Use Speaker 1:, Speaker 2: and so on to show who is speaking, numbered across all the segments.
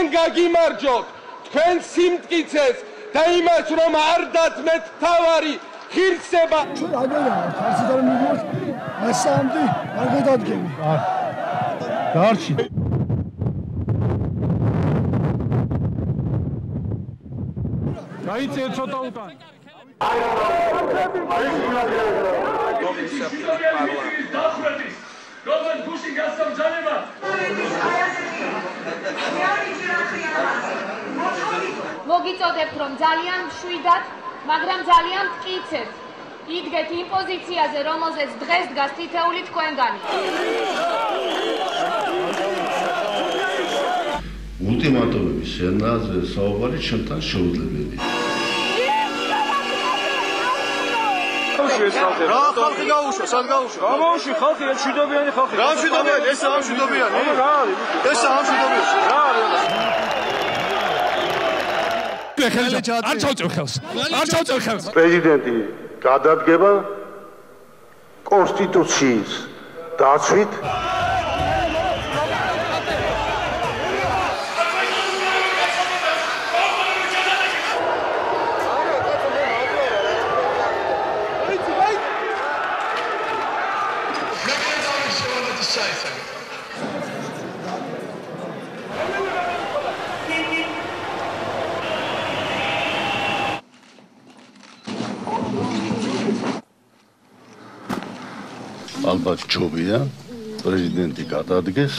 Speaker 1: ძალიან გაგიმარჯოთ თქვენ სიმტკიცეს და იმას რომ არ დათმეთ თავარი ღირსება
Speaker 2: ჩვენ აგერა ხარციდან მივიღოთ ასამდე არ გადადგები გარჩი გაიწე ცოტა უკან
Speaker 3: როგორც გუში გასამჯანება
Speaker 4: მოგიწოდებთ რომ ძალიან მშვიდად, მაგრამ ძალიან მტკიცედ იდგეთ იმ პოზიციაზე, რომელზეც დღეს დგას თითეული თქვენგანი.
Speaker 5: ულტიმატუმების ენაზე საუბარი ჩვენთან შეუძლებელია.
Speaker 6: რა ხალხი გაუშვა, სად გაუშვა?
Speaker 3: გამოუშვი ხალხი, ეს მშვიდობიანი ხალხი.
Speaker 6: რა მშვიდობიანი? ეს არ მშვიდობიანი.
Speaker 3: რა არის?
Speaker 6: ეს არ მშვიდობიანი.
Speaker 3: რა არის?
Speaker 2: არ ჩავწევ ხელს არ ჩავწევ ხელს
Speaker 7: პრეზიდენტი გადადგება კონსტიტუციის დაცვით
Speaker 5: ალბათ ჯობია პრეზიდენტი გადადგეს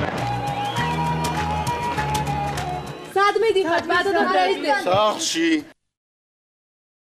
Speaker 4: სადმე დიხართ ბატონო პრეზიდენტი?
Speaker 6: სახლში